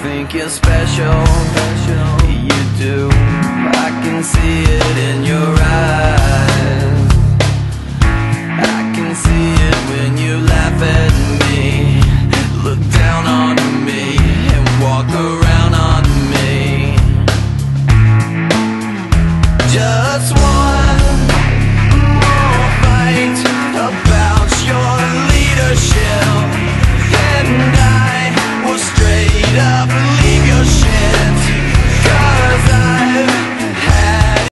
think you're special, you do. I can see it in your eyes.